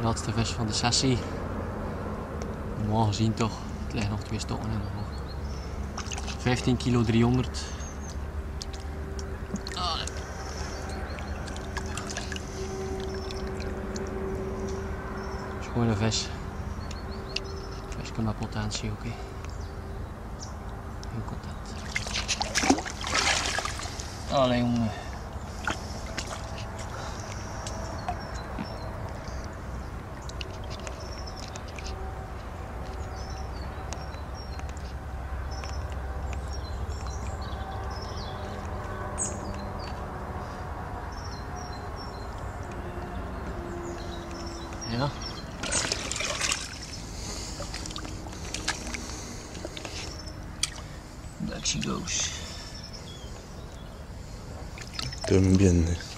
laatste vis van de sessie. Normaal gezien toch, het liggen nog 2 stokken in de hoog. 15 kilo 300. Schone vis. Visje met potentie, oké. Heel content. Allee jongen. Ja. There she goes. Doe hem bien.